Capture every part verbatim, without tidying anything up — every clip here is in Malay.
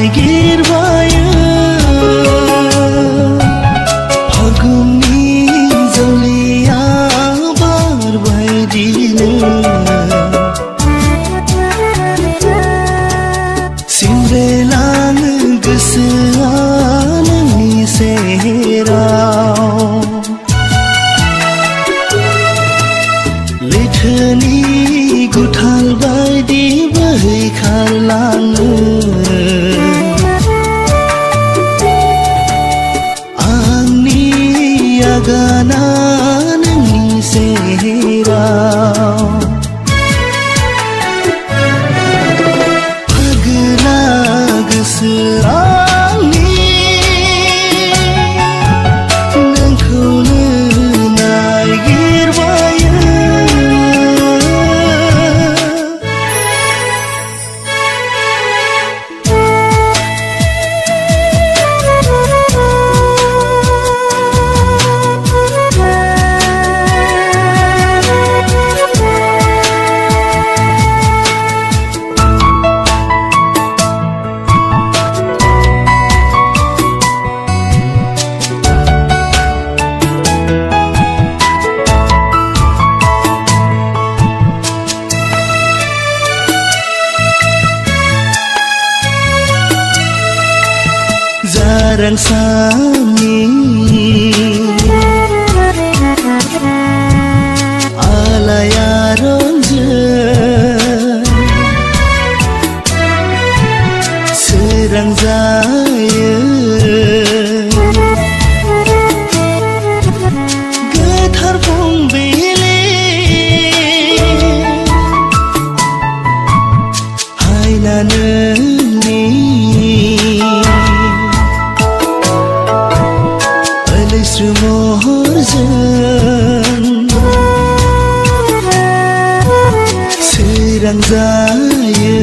नागिरबायो फागुननि जोलिया बारबायदिनो सिमब्रेलाङो गोसोआ नोंनि सेराव लैथोनि गुथाल बायदि बोहैखारलाङो आंनि आगाना नोंनि सेराव फागोला गोसोआ jarang sami alayaronjen serang zaya getar fumbili haina neni Mohorjan serang zaya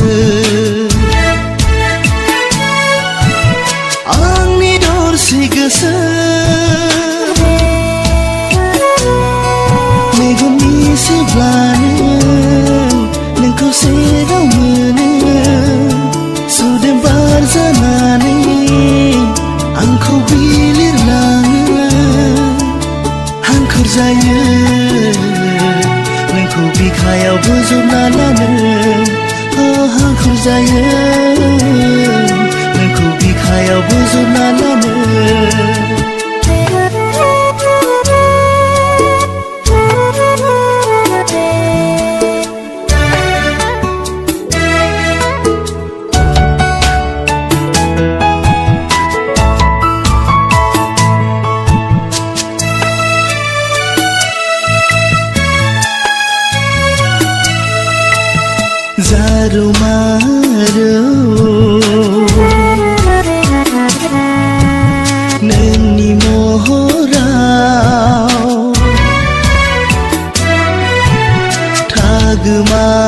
आंनि दरसे गोसो मेगननि सेब्लानो नोंखौ सेराव मोनो सुदेम बार जानानै आंखौ बिलिरलाङो हांखुर जायो नोंखौ बिखायाव बोजबना लानो हांखुर जायो नोंखौ बिखायाव बोजबना लानो जारु मारु नोंनि महराव थागोमा